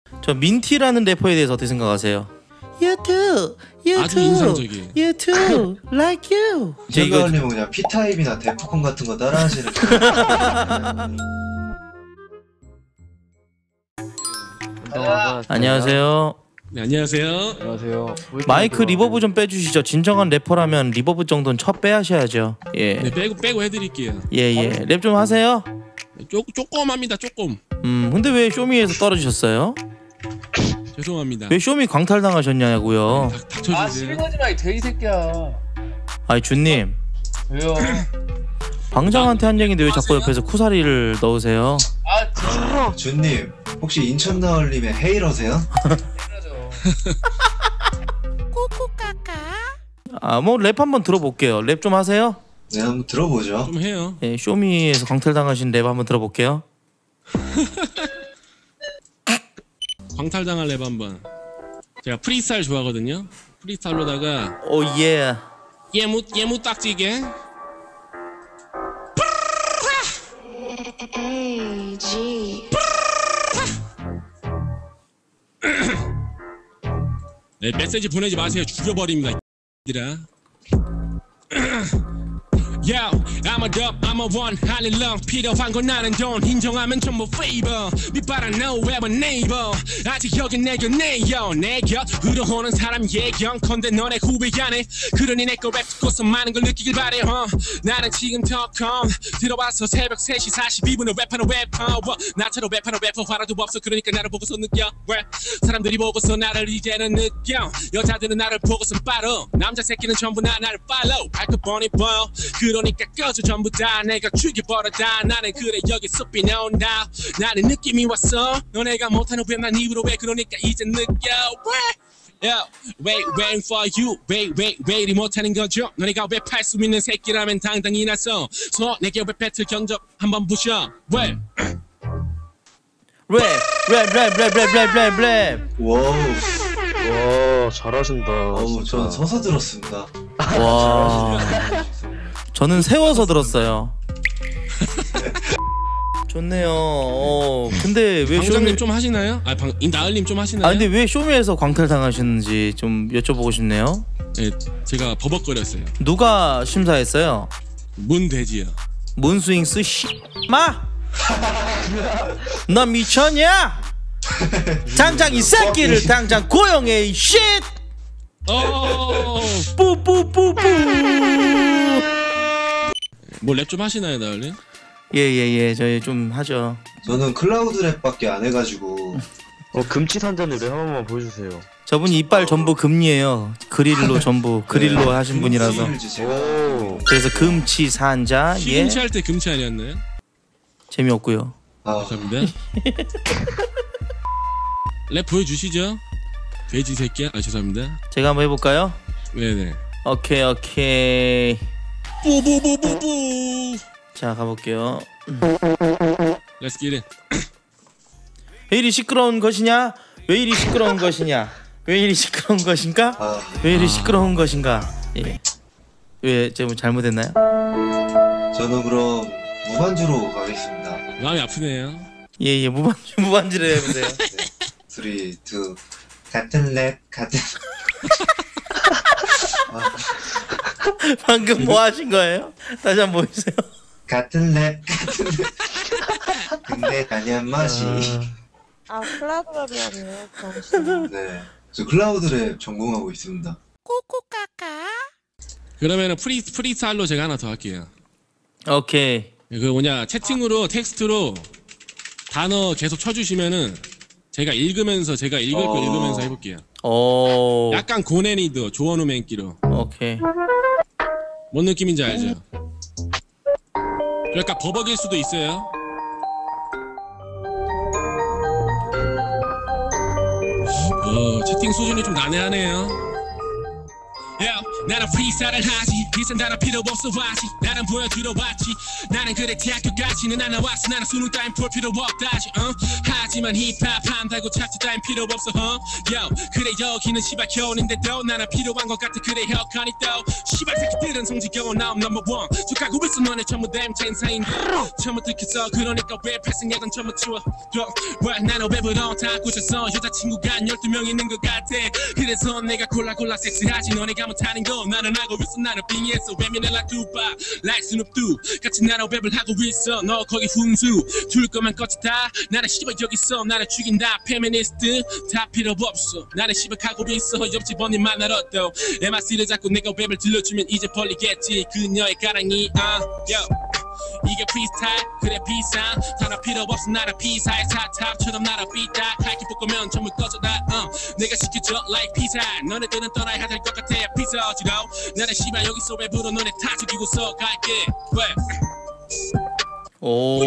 저 민티라는 래퍼에 대해서 어떻게 생각하세요? You too, you 아주 too, 인상적이에요. you too, like you. 제가 올리면 그냥 P타입이나 데프콘 같은 거 따라하시는 안녕하세요. 네, 안녕하세요. 안녕하세요. 마이크 리버브 좀 빼주시죠. 진정한 래퍼라면 리버브 정도는 첫 빼하셔야죠. 예. 네, 빼고 해드릴게요. 예예. 랩 좀 하세요. 조금합니다. 조금. 근데 왜 쇼미에서 떨어지셨어요? 죄송합니다. 왜 쇼미 광탈당하셨냐고요? 닥쳐주세요. 아 시비하지 마 이 돼지 새끼야. 아니 준님. 왜요? 방장한테 한 얘기인데 왜 자꾸 옆에서 쿠사리를 넣으세요? 아 진짜 준님 혹시 인천 나얼님의 헤이러세요? 싫어져. 아 뭐 랩 한번 들어볼게요. 랩 좀 하세요. 네 한번 들어보죠. 좀 해요. 예, 쇼미에서 광탈당하신 랩 한번 들어볼게요. 광탈당할 랩 한번. 제가 프리스타일 좋아하거든요. 프리스타일로다가 오 예. 예무 딱지게. 네, 메시지 보내지 마세요. 죽여버립니다. 이들아. Yo, I'm a dub, I'm a one, 할일렁 필요한 건 나는 돈 인정하면 전부 favor 밑바람 no ever neighbor 아직 여긴 내 곁네요 내 곁 흐르오는 사람 예경컨대 너네 후배 안에 그러니 내 거 랩 듣고서 많은 걸 느끼길 바래 나는 지금 덕컴 들어와서 새벽 3시 42분에 랩하는 래퍼 나처럼 랩하는 래퍼 화라도 없어 그러니까 나를 보고서 느껴 사람들이 보고서 나를 이제는 느껴 여자들은 나를 보고서 빠르 남자 새끼는 전부 나를 follow 발끝 뻔히 보여 그러니까 꺼져 전부 다 내가 죽여버려다 나는 그래 여기 숲이 나온다 나는 느낌이 왔어 너네가 못하는 왜 난 입으로 왜 그러니까 이제 느껴 Yo, waiting for you 왜 이리 못하는 거죠 너네가 랩할 수 있는 새끼라면 당당히 나서 내게 랩 배틀 경적 한번 보셔 왜 랩. 와우. 와 잘하신다. 어우 전 서서 들었습니다. 와. 저는 세워서 들었어요. 좋네요. 근데 왜 방장님 쇼미... 좀 하시나요? 나을님 좀 하시나요? 아 근데 왜 쇼미에서 광탈당하셨는지 좀 여쭤보고 싶네요. 네, 제가 버벅거렸어요. 누가 심사했어요? 문돼지요. 문스윙스 마! 너 미쳤냐? 당장 이 새끼를 당장 고용해 이 쉿! 뿌뿌뿌뿌. 뭐 랩 좀 하시나요, 나을님? 예예예 저희 좀 하죠. 저는 클라우드 랩밖에 안 해가지고. 금치산자님 랩 한 번만 보여주세요. 저분이 이빨 전부 금이에요. 그릴로 전부 그릴로 하신 분이라서. 오. 그래서 금치 산자. 예. 시금치 할 때 금치 아니었나요? 재미없고요. 아, 감사합니다. 랩 보여주시죠. 돼지 새끼야. 아 죄송합니다. 제가 한번 해볼까요? 네네. 오케이. 뿌뿌뿌뿌뿌. 자 가볼게요. Let's get it. 왜 이리 시끄러운 것이냐? 왜 이리 시끄러운 것이냐? 왜 이리 시끄러운 것인가? 왜 이리 시끄러운 것인가? 예. 왜 제가 뭐 잘못했나요? 저는 그럼 무반주로 가겠습니다. 마음이 아프네요. 예예 무반주를 해보세요. 네. 3, 2 같은 랩 같은. 방금 뭐 하신 거예요? 다시 한번 보여주세요. 같은 랩 같은 랩. 근데 단연 맛이. 아 클라우드 랩이라네요. 잠시만. 네. 저 클라우드 랩 전공하고 있습니다. 그러면은 프리스타일로 제가 하나 더 할게요. 오케이. 그 뭐냐 채팅으로 텍스트로 단어 계속 쳐주시면은 제가 읽으면서 제가 읽을 거 읽으면서 해볼게요. 오. 약간 고난이도 조원우 맨기로. 오케이. 뭔 느낌인지 알죠? 그러니까 버벅일 수도 있어요. 채팅 수준이 좀 난해하네요. 나는 프리스타일을 하지 비싼 단어 필요 없어 하지 나는 보여주러 왔지 나는 그래 대학교까지는 안 나왔어 나는 수능 따윈 볼 필요 없다지 하지만 힙합 한다고 착지 따윈 필요 없어 그래 여기는 시발 겨울인데도 나는 필요한 것 같아 그래 혁하니 또 시발 새끼들은 성지경호 나옴 넘버원 족하고 있어 너네 전부 다 인사인 처음 듣겠어 그러니까 왜 패싱약은 전부 치워 왜 나는 웹으로 다 꽂혔어 여자친구가 한 12명 있는 것 같아 그래서 내가 골라 섹스하지 너네가 못하는 거 나는 알고 있어 나는 빙의했어 외면해라 두바 like 스눕두 같이 나랑 웹을 하고 있어 너 거기 훈수 줄 거면 꺼지다 나는 씨발 여기 있어 나는 죽인다 페미니스트 다 필요 없어 나는 씨발 가고 있어 옆집 언니 만나러 또 MRC를 잡고 내가 웹을 들려주면 이제 벌리겠지 그녀의 가랑이 이게 프리스타일 그래 비싼 단어 필요 없어 나라 피사의 사탑처럼 나라 삐딱 할게 볶으면 전부 꺼져다 내가 시켜줘 like 피자 너네들은 떠나야 될 것 같아 피서지로 나는 씨발 여기서 웹으로 너네 다 죽이고서 갈게 왜 오.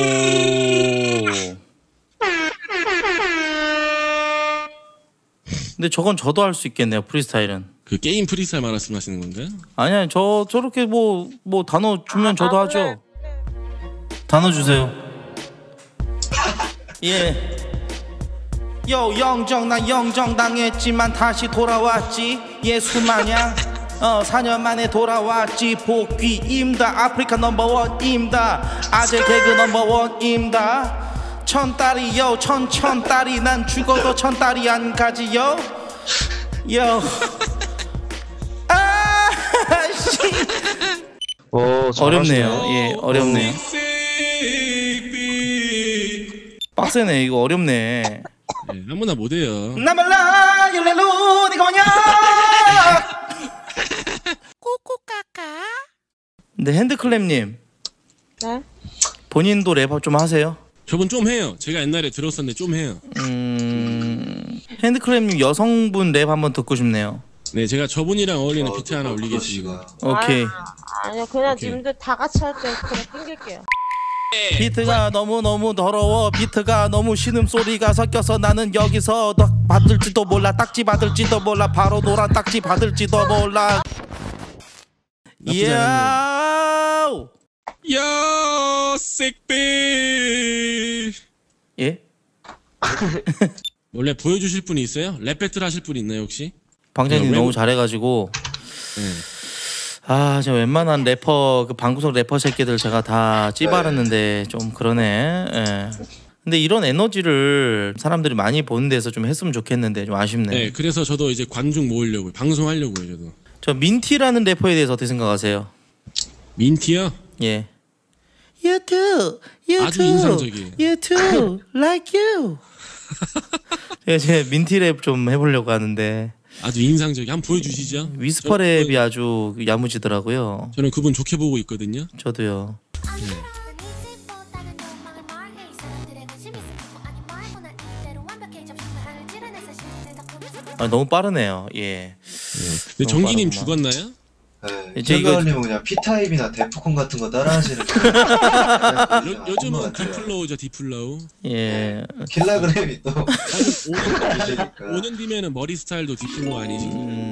근데 저건 저도 할 수 있겠네요. 프리스타일은. 그 게임 프리스타일 말씀하시는 건가요? 아니야 저렇게 뭐 단어 주면 저도 하죠. 단어 주세요. 예. 요 영정 나 영정당했지만 다시 돌아왔지 예수마냥 4년 만에 돌아왔지 복귀입니다. 아프리카 넘버원입니다. 아재 개그 넘버원입니다. 천딸이요 천딸이 난 죽어도 천딸이 안 가지요 요 아씨 어렵네요. 예 어렵네요. 빡세네 이거 어렵네. 네, 아무나 못해요. 나말라 열레루 니가 뭐냐 꼬꼬까까. 근데 핸드클랩님 네? 본인도 랩 좀 하세요? 저분 좀 해요. 제가 옛날에 들었었는데 좀 해요. 핸드클랩님 여성분 랩 한번 듣고 싶네요. 네, 제가 저분이랑 어울리는 비트 하나 올리겠습니다. 오케이. 아니요 그냥 오케이. 님들 다 같이 할 때 그냥 땡길게요. 비트가 너무너무 더러워. 비트가 너무 신음소리가 섞여서 나는 여기서 딱 받을지도 몰라. 딱지 받을지도 몰라. 바로 노란 딱지 받을지도 몰라. 나쁘지 야우. 야, 색배. 예? 원래 보여주실 분이 있어요? 랩 배틀 하실 분 있나요 혹시? 방장님 네, 너무 잘해가지고 네. 저 웬만한 래퍼 그 방구석 래퍼 새끼들 제가 다 찌바랐는데 좀 그러네. 예. 근데 이런 에너지를 사람들이 많이 보는 데서 좀 했으면 좋겠는데 좀 아쉽네. 네, 그래서 저도 이제 관중 모으려고 방송하려고요 저도. 저 민티라는 래퍼에 대해서 어떻게 생각하세요? 민티요? 예. You too, you 아주 too, 인상적이에요. You too, like you. 제가 민티 랩 좀 해보려고 하는데 아주 인상적이. 한번 보여주시죠. 위스퍼 랩이 아주 야무지더라고요. 저는 그분 좋게 보고 있거든요. 저도요. 너무 빠르네요. 예. 근데 너무 정기님 빠르구나. 죽었나요? 네, 제가 제가 올리면 그냥 P타입이나 데프콘 같은 거 따라하시는 요즘은 디플로우죠, 디플로우. 예. 킬라그램이 또 5년 뒤면은 머리 스타일도 디플로우 아니지?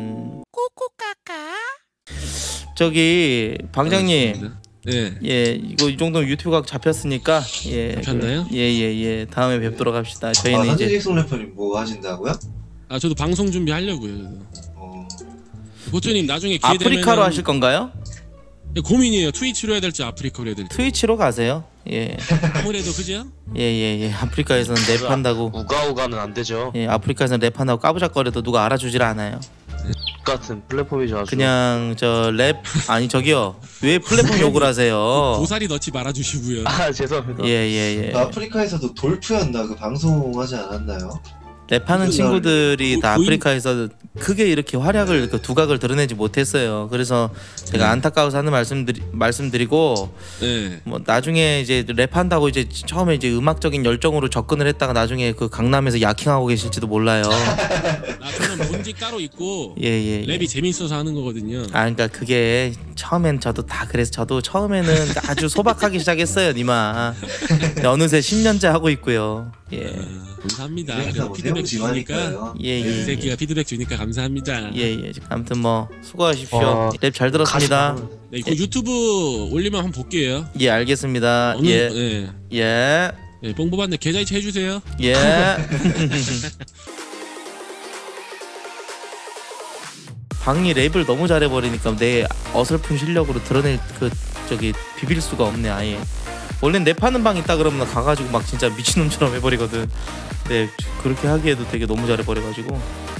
저기 방장님. 네. 예, 이거 이 정도면 유튜브 각 잡혔으니까 예. 잡혔나요? 예. 다음에 뵙도록 합시다. 저희는 이제 한지직송 래퍼님 뭐 하신다고요? 아 저도 방송 준비 하려고요. 저도. 고조님 나중에 기회 아프리카로 되면은 하실 건가요? 고민이에요. 트위치로 해야 될지 아프리카로 해야 될지. 트위치로 가세요. 예. 아무래도 그죠? 예. 아프리카에서는 랩한다고. 우가우가는 안 되죠. 예, 아프리카에서는 랩한다고 까부작거려도 누가 알아주질 않아요. 같은 플랫폼이죠 아주. 그냥 저 랩 아니 저기요. 왜 플랫폼 욕을 하세요? 고사리 넣지 말아주시고요. 아 죄송합니다. 예. 아프리카에서도 돌프였나 그 방송하지 않았나요? 랩하는 친구들이 다 고인- 아프리카에서 크게 이렇게 활약을 그 두각을 드러내지 못했어요. 그래서 제가 안타까워서 하는 말씀드리고 네. 뭐 나중에 이제 랩한다고 이제 처음에 이제 음악적인 열정으로 접근을 했다가 나중에 그 강남에서 야킹하고 계실지도 몰라요. 저는 본직 따로 있고 예. 랩이 재밌어서 하는 거거든요. 그러니까 그게 처음엔 저도 다 그래서 저도 처음에는 아주 소박하게 시작했어요, 니마. 어느새 10년째 하고 있고요. 예. 감사합니다. 그러니까 그래도 뭐 피드백 대북 주니까 지원이니까요. 예, 이 예. 새끼가 피드백 주니까 감사합니다. 예. 아무튼 뭐 수고하십시오. 와. 랩 잘 들었습니다. 네, 그 유튜브 올리면 한번 볼게요. 예, 알겠습니다. 예. 예. 예. 네, 뽕보봤는데 계좌이체 해주세요. 예. 방이 랩을 너무 잘해버리니까 내 어설픈 실력으로 드러낼 비빌 수가 없네 아예. 원래는 랩하는 방 있다 그러면 가가지고 막 진짜 미친놈처럼 해버리거든. 근데 그렇게 하기에도 되게 너무 잘해버려가지고